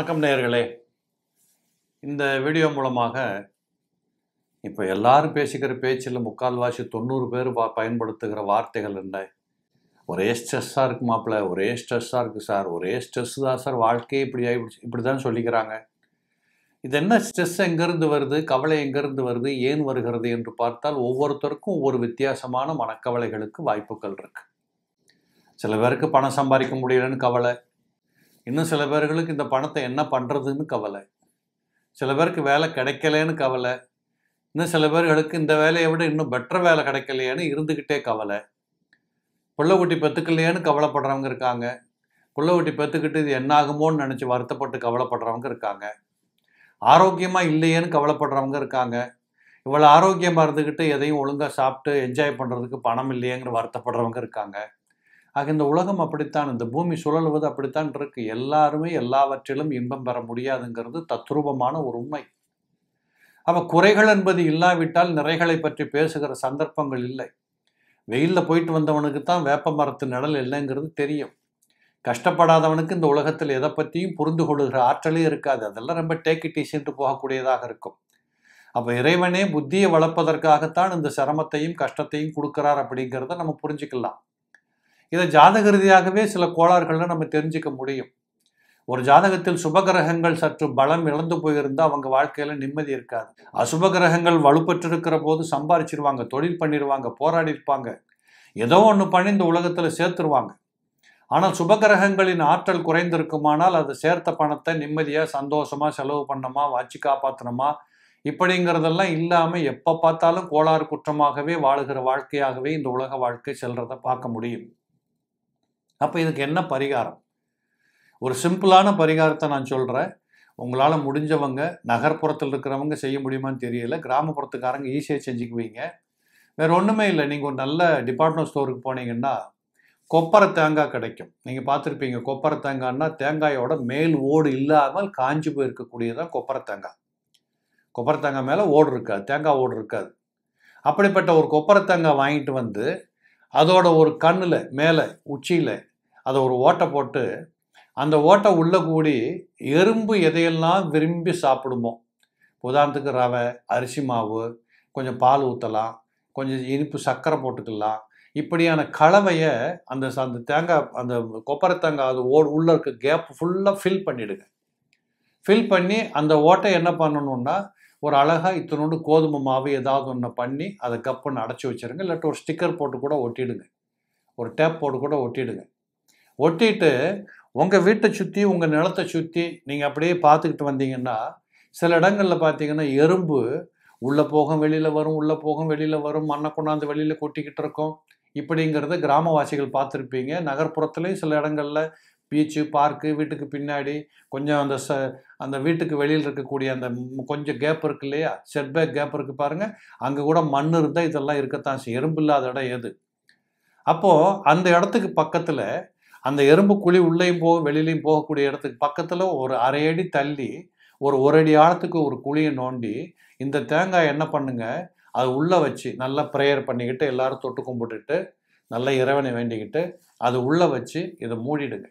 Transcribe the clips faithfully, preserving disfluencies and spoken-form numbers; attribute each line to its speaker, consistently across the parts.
Speaker 1: வணக்கம் நேயர்களே. இந்த வீடியோ மூலமாக இப்போ எல்லாரும் பேசிக்கிற பேச்சில் முக்கால்வாசி தொண்ணூறு பேர் பா பயன்படுத்துகிற வார்த்தைகள் என்ன? ஒரே ஸ்ட்ரெஸ்ஸாக இருக்கு மாப்பிள்ள, ஒரே ஸ்ட்ரெஸ்ஸாக இருக்குது சார், ஒரே ஸ்ட்ரெஸ் தான் சார், வாழ்க்கையே இப்படி ஆகிடுச்சு, இப்படி தான் சொல்லிக்கிறாங்க. இது என்ன ஸ்ட்ரெஸ் எங்கேருந்து வருது, கவலை எங்கேருந்து வருது, ஏன் வருகிறது என்று பார்த்தால் ஒவ்வொருத்தருக்கும் ஒவ்வொரு வித்தியாசமான மனக்கவலைகளுக்கு வாய்ப்புகள் இருக்குது. சில பேருக்கு பணம் சம்பாதிக்க முடியலன்னு கவலை, இன்னும் சில பேர்களுக்கு இந்த பணத்தை என்ன பண்ணுறதுன்னு கவலை, சில பேருக்கு வேலை கிடைக்கலன்னு கவலை, இன்னும் சில பேர்களுக்கு இந்த வேலையை விட இன்னும் பெட்டர் வேலை கிடைக்கலையேன்னு இருந்துக்கிட்டே கவலை, புள்ள குட்டி பெற்றுக்கலையேன்னு கவலைப்படுறவங்க இருக்காங்க, புள்ள குட்டி பெற்றுக்கிட்டு இது என்ன ஆகுமோன்னு நினச்சி வருத்தப்பட்டு கவலைப்படுறவங்க இருக்காங்க, ஆரோக்கியமாக இல்லையேன்னு கவலைப்படுறவங்க இருக்காங்க, இவ்வளோ ஆரோக்கியமாக இருந்துக்கிட்டு எதையும் ஒழுங்காக சாப்பிட்டு என்ஜாய் பண்ணுறதுக்கு பணம் இல்லையேங்கிற வருத்தப்படுறவங்க இருக்காங்க. ஆக இந்த உலகம் அப்படித்தான், இந்த பூமி சுழலுவது அப்படித்தான் இருக்கு. எல்லாருமே எல்லாவற்றிலும் இன்பம் பெற முடியாதுங்கிறது தத்ரூபமான ஒரு உண்மை. அப்போ குறைகள் என்பது இல்லாவிட்டால் நிறைகளை பற்றி பேசுகிற சந்தர்ப்பங்கள் இல்லை. வெயிலில் போயிட்டு வந்தவனுக்கு தான் வேப்ப மரத்து நிழல் இல்லைங்கிறது தெரியும். கஷ்டப்படாதவனுக்கு இந்த உலகத்தில் எதை பற்றியும் புரிந்து கொள்ளுகிற ஆற்றலே இருக்காது. அதெல்லாம் ரொம்ப டேக் இட் ஈஸின்ட்டு போகக்கூடியதாக இருக்கும். அப்போ இறைவனே புத்தியை வளர்ப்பதற்காகத்தான் இந்த சிரமத்தையும் கஷ்டத்தையும் கொடுக்குறார் அப்படிங்கிறத நம்ம புரிஞ்சுக்கலாம். இதை ஜாதக ரீதியாகவே சில கோளாறுகளில் நம்ம தெரிஞ்சுக்க முடியும். ஒரு ஜாதகத்தில் சுபகிரகங்கள் சற்று பலம் இழந்து போயிருந்தால் அவங்க வாழ்க்கையில் நிம்மதி இருக்காது. அசுப கிரகங்கள் வலுப்பற்றிருக்கிற போது சம்பாரிச்சிருவாங்க, தொழில் பண்ணிடுவாங்க, போராடி இருப்பாங்க, ஏதோ ஒன்று பண்ணி இந்த உலகத்தில் சேர்த்துருவாங்க. ஆனால் சுபகிரகங்களின் ஆற்றல் குறைந்திருக்குமானால் அது சேர்த்த பணத்தை நிம்மதியாக சந்தோஷமாக செலவு பண்ணணுமா, வச்சு காப்பாற்றணுமா, இப்படிங்கிறதெல்லாம் இல்லாமல் எப்போ பார்த்தாலும் கோளாறு குற்றமாகவே வாழுகிற வாழ்க்கையாகவே இந்த உலக வாழ்க்கை செல்றதை பார்க்க முடியும். அப்போ இதுக்கு என்ன பரிகாரம்? ஒரு சிம்பிளான பரிகாரத்தை நான் சொல்கிறேன். உங்களால் முடிஞ்சவங்க, நகர்ப்புறத்தில் இருக்கிறவங்க செய்ய முடியுமான்னு தெரியல, கிராமப்புறத்துக்காரங்க ஈஸியாக செஞ்சுக்குவீங்க. வேறு ஒன்றுமே இல்லை. நீங்கள் ஒரு நல்ல டிபார்ட்மெண்ட் ஸ்டோருக்கு போனீங்கன்னா கொப்பரை தேங்காய் கிடைக்கும். நீங்கள் பார்த்துருப்பீங்க. கொப்பரை தேங்காய்னா தேங்காயோட மேல் ஓடு இல்லாமல் காஞ்சி போயிருக்கக்கூடியதான் கொப்பரை தேங்காய். கொப்பரை தேங்காய் மேலே ஓடு இருக்காது, தேங்காய் ஓடு இருக்காது. அப்படிப்பட்ட ஒரு கொப்பரை தேங்காய் வாங்கிட்டு வந்து அதோட ஒரு கண்ணில் மேலே உச்சியில் அதை ஒரு ஓட்டை போட்டு அந்த ஓட்டை உள்ளே கூடி எறும்பு எதையெல்லாம் விரும்பி சாப்பிடுமோ, உதாரணத்துக்கு ரவை, அரிசி மாவு, கொஞ்சம் பால் ஊற்றலாம், கொஞ்சம் இனிப்பு சர்க்கரை போட்டுக்கலாம், இப்படியான கலவையை அந்த அந்த தேங்காய் அந்த கொப்பரை தேங்காய் அது ஓ உள்ளே இருக்க கேப் ஃபுல்லாக ஃபில் பண்ணிவிடுங்க. ஃபில் பண்ணி அந்த ஓட்டை என்ன பண்ணணுன்னா ஒரு அழகாக இத்தனோண்டு கோதுமை மாவு ஏதாவது ஒன்று பண்ணி அதை கப்புன்னு அடைச்சி வச்சுருங்க. இல்லாட்டி ஒரு ஸ்டிக்கர் போட்டு கூட ஒட்டிடுங்க, ஒரு டேப் போட்டு கூட ஒட்டிடுங்க. ஒட்டிட்டு உங்கள் வீட்டை சுற்றி உங்கள் நிலத்தை சுற்றி நீங்கள் அப்படியே பார்த்துக்கிட்டு வந்தீங்கன்னா சில இடங்களில் பார்த்தீங்கன்னா எறும்பு உள்ளே போகும் வெளியில் வரும், உள்ளே போகும் வெளியில் வரும், மண்ணை கொண்டாந்து வெளியில் கொட்டிக்கிட்டு இருக்கும். இப்படிங்கிறத கிராமவாசிகள் பார்த்துருப்பீங்க. நகர்ப்புறத்துலேயும் சில இடங்களில் பீச்சு, பார்க்கு, வீட்டுக்கு பின்னாடி கொஞ்சம் அந்த ச அந்த வீட்டுக்கு வெளியில் இருக்கக்கூடிய அந்த கொஞ்சம் கேப் இருக்கு இல்லையா, செட்பேக் கேப் இருக்குது பாருங்கள், அங்கே கூட மண் இருந்தால் இதெல்லாம் இருக்கத்தான் செய்யும். எறும்பு இல்லாத இடம் எது? அப்போது அந்த இடத்துக்கு பக்கத்தில் அந்த எறும்பு குழி உள்ளேயும் போகும் வெளியிலையும் போகக்கூடிய இடத்துக்கு பக்கத்தில் ஒரு அரை அடி தள்ளி ஒரு ஒரு அடி ஆழத்துக்கு ஒரு குழியை நோண்டி இந்த தேங்காய் என்ன பண்ணுங்க, அது உள்ளே வச்சு நல்லா ப்ரேயர் பண்ணிக்கிட்டு எல்லாரும் தொட்டு கும்பிட்டுட்டு நல்லா இறைவனை வேண்டிக்கிட்டு அது உள்ளே வச்சு இதை மூடிடுங்க.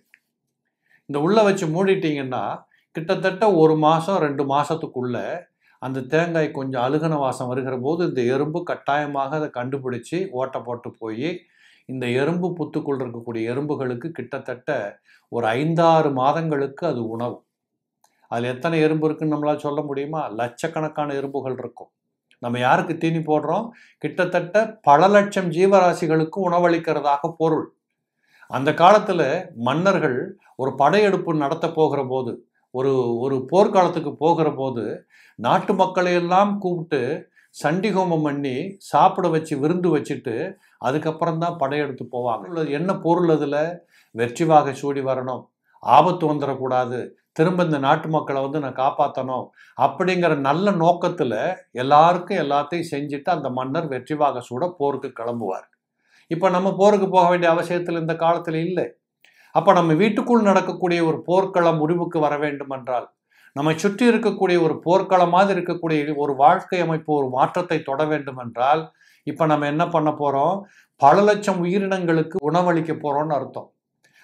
Speaker 1: இந்த உள்ளே வச்சு மூடிட்டிங்கன்னா கிட்டத்தட்ட ஒரு மாதம் ரெண்டு மாதத்துக்குள்ளே அந்த தேங்காய் கொஞ்சம் அழுகன வாசம் வருகிற போது இந்த எறும்பு கட்டாயமாக அதை கண்டுபிடிச்சி ஓட்டை போட்டு போய் இந்த எறும்பு புத்துக்குள் இருக்கக்கூடிய எறும்புகளுக்கு கிட்டத்தட்ட ஒரு ஐந்தாறு மாதங்களுக்கு அது உணவு. அதில் எத்தனை எறும்பு இருக்குன்னு நம்மளால் சொல்ல முடியுமா? லட்சக்கணக்கான எறும்புகள் இருக்கும். நம்ம யாருக்கு தீனி போடுறோம்? கிட்டத்தட்ட பல லட்சம் ஜீவராசிகளுக்கு உணவளிக்கிறதாக பொருள். அந்த காலத்தில் மன்னர்கள் ஒரு படையெடுப்பு நடத்த போகிற போது, ஒரு ஒரு போர்க்காலத்துக்கு போகிற போது நாட்டு மக்களை எல்லாம் கூப்பிட்டு சண்டி ஹோமம் பண்ணி சாப்பிட வச்சு விருந்து வச்சுட்டு அதுக்கப்புறம் தான் படையெடுத்து போவாங்க. என்ன பொருள்? அதில் வெற்றி வாகை சூடி வரணும், ஆபத்து வந்துடக்கூடாது, திரும்ப இந்த நாட்டு மக்களை வந்து நான் காப்பாற்றணும் அப்படிங்கிற நல்ல நோக்கத்தில் எல்லாருக்கும் எல்லாத்தையும் செஞ்சுட்டு அந்த மன்னர் வெற்றி வாகை சூட போருக்கு கிளம்புவார். இப்போ நம்ம போருக்கு போக வேண்டிய அவசியத்தில் இந்த காலத்தில் இல்லை. அப்போ நம்ம வீட்டுக்குள் நடக்கக்கூடிய ஒரு போர்க்களம் முடிவுக்கு வர வேண்டும் என்றால், நம்மை சுற்றி இருக்கக்கூடிய ஒரு போர்க்களமாக இருக்கக்கூடிய ஒரு வாழ்க்கை அமைப்பு ஒரு மாற்றத்தை தொட வேண்டும் என்றால், இப்போ நம்ம என்ன பண்ண போகிறோம்? பல லட்சம் உயிரினங்களுக்கு உணவளிக்க போகிறோம்னு அர்த்தம்.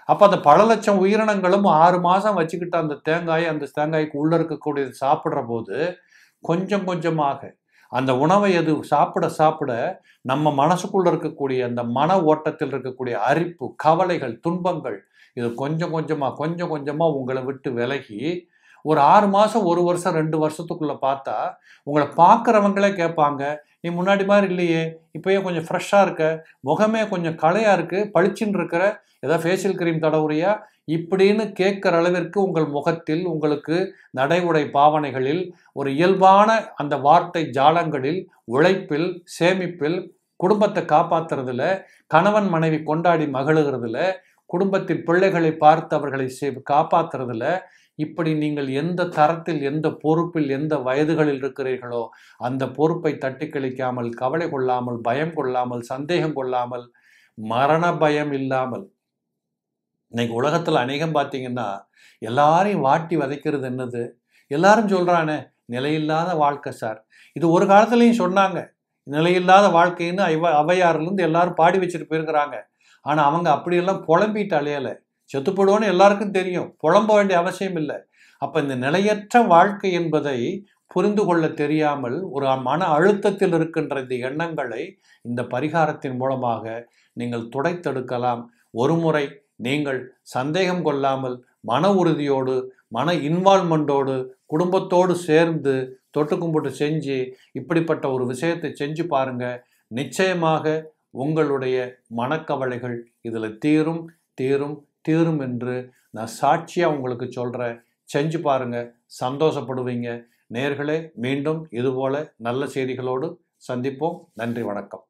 Speaker 1: அப்போ அந்த பல லட்சம் உயிரினங்களும் ஆறு மாதம் வச்சுக்கிட்டு அந்த தேங்காயை அந்த தேங்காய்க்கு உள்ளே இருக்கக்கூடியது சாப்பிட்ற போது கொஞ்சம் கொஞ்சமாக அந்த உணவை எது சாப்பிட சாப்பிட நம்ம மனசுக்குள்ள இருக்கக்கூடிய அந்த மன ஓட்டத்தில் இருக்கக்கூடிய அரிப்பு, கவலைகள், துன்பங்கள் இது கொஞ்சம் கொஞ்சமாக கொஞ்சம் கொஞ்சமாக உங்களை விட்டு விலகி ஒரு ஆறு மாதம் ஒரு வருஷம் ரெண்டு வருஷத்துக்குள்ளே பார்த்தா உங்களை பார்க்குறவங்களே கேட்பாங்க, நீ முன்னாடி மாதிரி இல்லையே, இப்போயே கொஞ்சம் ஃப்ரெஷ்ஷாக இருக்க, முகமே கொஞ்சம் களையாக இருக்குது, பளிச்சுன்னு இருக்கிற, ஏதாவது ஃபேஷியல் க்ரீம் தடவுறியா இப்படின்னு கேட்குற அளவிற்கு உங்கள் முகத்தில் உங்களுக்கு நடை உடை பாவனைகளில் ஒரு இயல்பான அந்த வார்த்தை ஜாலங்களில் உழைப்பில் சேமிப்பில் குடும்பத்தை காப்பாற்றுறதுல கணவன் மனைவி கொண்டாடி மகிழுகிறதுல குடும்பத்தில் பிள்ளைகளை பார்த்து அவர்களை காப்பாற்றுறதுல இப்படி நீங்கள் எந்த தரத்தில் எந்த பொறுப்பில் எந்த வயதுகளில் இருக்கிறீர்களோ அந்த பொறுப்பை தட்டி கழிக்காமல் கவலை கொள்ளாமல் பயம் கொள்ளாமல் சந்தேகம் கொள்ளாமல் மரண பயம் இல்லாமல் இன்னைக்கு உலகத்தில் அநேகம் பார்த்தீங்கன்னா எல்லாரையும் வாட்டி வதைக்கிறது என்னது? எல்லாரும் சொல்கிறானே நிலையில்லாத வாழ்க்கை சார். இது ஒரு காலத்துலையும் சொன்னாங்க நிலையில்லாத வாழ்க்கைன்னு அவை அவையாரிலேருந்து எல்லாரும் பாடி வச்சுட்டு போயிருக்கிறாங்க. ஆனால் அவங்க அப்படியெல்லாம் புலம்பிட்டு அலையலை. செத்துப்படுவோன்னு எல்லாருக்கும் தெரியும், புலம்ப வேண்டிய அவசியம் இல்லை. அப்போ இந்த நிலையற்ற வாழ்க்கை என்பதை புரிந்து கொள்ள தெரியாமல் ஒரு மன அழுத்தத்தில் இருக்கின்ற இந்த எண்ணங்களை இந்த பரிகாரத்தின் மூலமாக நீங்கள் துடைத்தெடுக்கலாம். ஒரு முறை நீங்கள் சந்தேகம் கொள்ளாமல் மன உறுதியோடு மன இன்வால்மெண்ட்டோடு குடும்பத்தோடு சேர்ந்து தொட்டு கும்பிட்டு செஞ்சு இப்படிப்பட்ட ஒரு விஷயத்தை செஞ்சு பாருங்க. நிச்சயமாக உங்களுடைய மனக்கவலைகள் இதில் தீரும் தீரும் தீரும் என்று நான் சாட்சியாக உங்களுக்கு சொல்கிறேன். செஞ்சு பாருங்க, சந்தோஷப்படுவீங்க. நேயர்களே, மீண்டும் இதுபோல நல்ல செய்திகளோடு சந்திப்போம். நன்றி, வணக்கம்.